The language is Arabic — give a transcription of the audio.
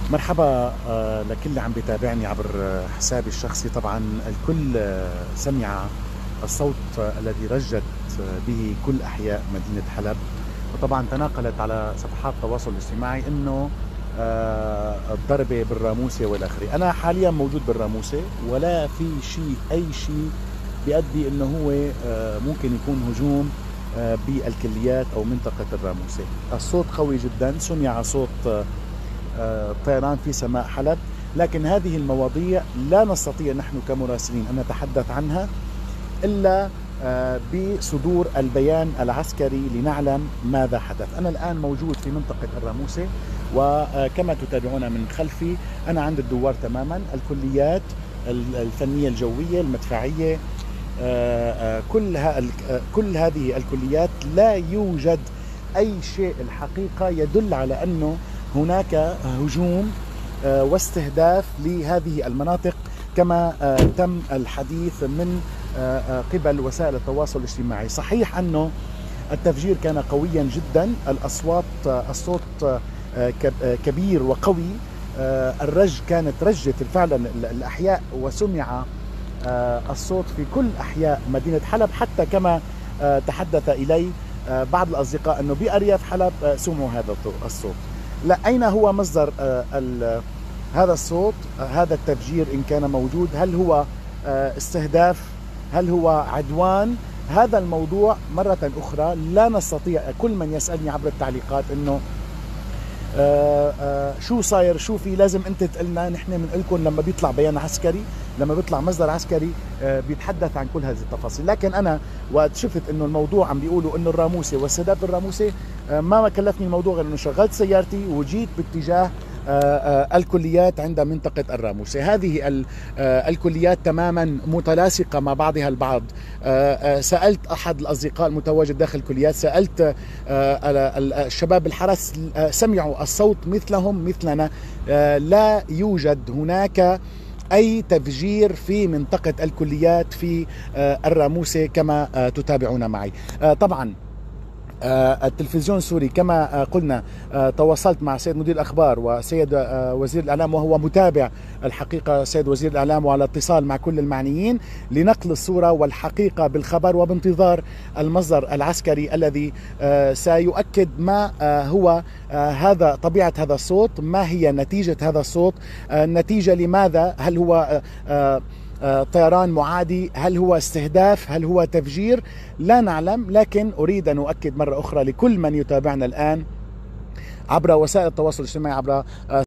مرحبا لكل اللي عم بيتابعني عبر حسابي الشخصي. طبعا الكل سمع الصوت الذي رجت به كل أحياء مدينة حلب، وطبعا تناقلت على صفحات التواصل الاجتماعي انه الضربة بالراموسة والآخرة. أنا حاليا موجود بالراموسة، ولا في شيء أي شيء بيؤدي انه هو ممكن يكون هجوم بالكليات او منطقة الراموسة. الصوت قوي جدا، سمع صوت طيران في سماء حلب، لكن هذه المواضيع لا نستطيع نحن كمراسلين أن نتحدث عنها إلا بصدور البيان العسكري لنعلم ماذا حدث. أنا الآن موجود في منطقة الراموسة، وكما تتابعون من خلفي أنا عند الدوار تماما. الكليات الفنية الجوية، المدفعية، كل هذه الكليات لا يوجد أي شيء الحقيقة يدل على أنه هناك هجوم واستهداف لهذه المناطق كما تم الحديث من قبل وسائل التواصل الاجتماعي. صحيح أنه التفجير كان قويا جدا، الصوت كبير وقوي، كانت رجت فعلا الأحياء، وسمع الصوت في كل أحياء مدينة حلب، حتى كما تحدث إلي بعض الأصدقاء أنه بأرياف حلب سمعوا هذا الصوت. لا، أين هو مصدر هذا الصوت، هذا التفجير إن كان موجود؟ هل هو استهداف؟ هل هو عدوان؟ هذا الموضوع مرة أخرى لا نستطيع. كل من يسألني عبر التعليقات إنه شو صاير، شو في، لازم انت تقلنا. نحن بنقول لكم لما بيطلع بيان عسكري، لما بيطلع مصدر عسكري بيتحدث عن كل هذه التفاصيل. لكن انا وقت شفت انه الموضوع عم بيقولوا انه الراموسه واستهداف الراموسه، ما كلفني الموضوع غير انه شغلت سيارتي وجيت باتجاه الكليات عند منطقة الراموسة. هذه الكليات تماما متلاصقة مع بعضها البعض. سألت أحد الأصدقاء المتواجد داخل الكليات، سألت الشباب الحرس، سمعوا الصوت مثلهم مثلنا. لا يوجد هناك أي تفجير في منطقة الكليات في الراموسة كما تتابعون معي. طبعا التلفزيون السوري كما قلنا، تواصلت مع سيد مدير الأخبار وسيد وزير الإعلام، وهو متابع الحقيقة سيد وزير الإعلام، وعلى اتصال مع كل المعنيين لنقل الصورة والحقيقة بالخبر، وبانتظار المصدر العسكري الذي سيؤكد ما هو طبيعة هذا الصوت، ما هي نتيجة هذا الصوت، نتيجة لماذا، هل هو طيران معادي، هل هو استهداف، هل هو تفجير؟ لا نعلم. لكن أريد أن أؤكد مرة أخرى لكل من يتابعنا الآن عبر وسائل التواصل الاجتماعي، عبر